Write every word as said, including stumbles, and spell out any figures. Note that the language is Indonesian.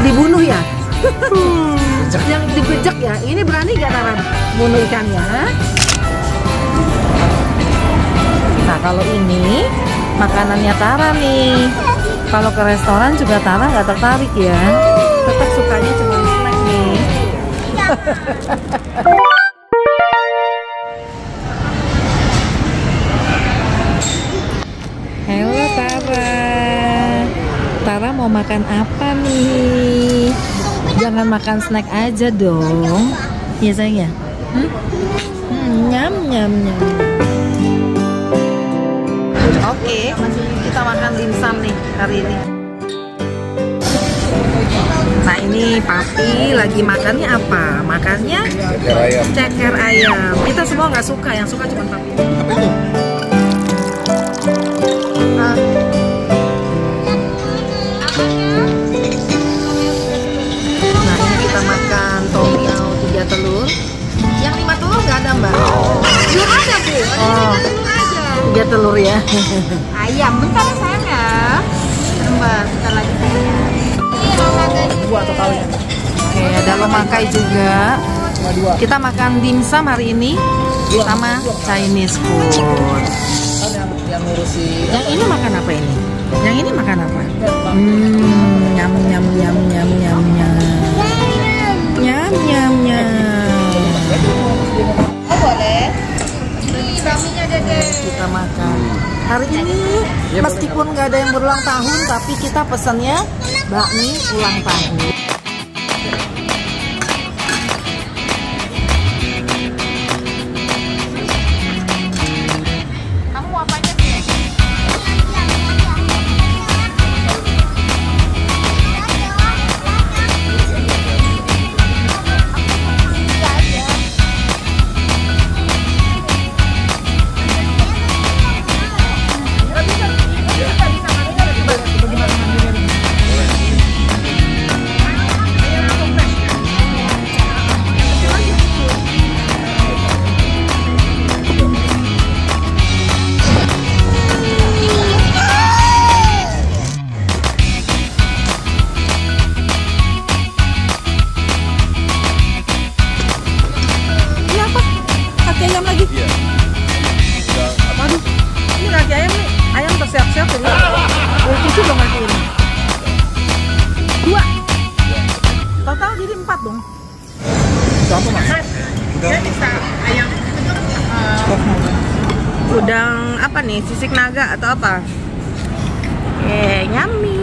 dibunuh ya? Yang dibejek ya? Ini berani gak Tara bunuh ikannya? Ha? Nah kalau ini makanannya Tara nih. Kalau ke restoran juga Tara nggak tertarik ya. Tetap sukanya cuma snack nih. Halo Tara. Tara mau makan apa nih? Jangan makan snack aja dong. Iya sayang ya? Hmm? Hmm, nyam nyam nyam. Oke, kita makan dimsum nih hari ini. Nah ini Papi lagi makannya apa? Makannya ceker ayam. Ceker ayam. Kita semua nggak suka, yang suka cuma Papi. Apa itu? Nah. Nah ini kita makan tom yum tiga telur. Yang lima telur nggak ada Mbak? Belum ada Bu. Oh. Tiga telur ya. Ayam bentar sayang ya. Bentar, bentar lagi sayang. Dua total ya. Oke, ada lomakai juga. Kita makan dimsum hari ini sama Chinese food. Yang ngurusi. Yang ini makan apa ini? Yang ini makan apa? Hmm, nyam nyam nyam nyam nyam nyam. Nyam nyam nyam. Oh boleh. Ini bakminya Dede. Kita makan hari ini meskipun nggak ada yang berulang tahun tapi kita pesannya bakmi ulang tahun. Kamu mau apanya sih? Ayam lagi. Iya. Waduh, ini kaki ayam nih. Ayam tersiap-siap jadi. Oh, tujuh dong kaki ini. Dua. Total jadi empat dong. Apa mas? Dia bisa ayam uh, udang apa nih? Sisik naga atau apa? Eh, nyami.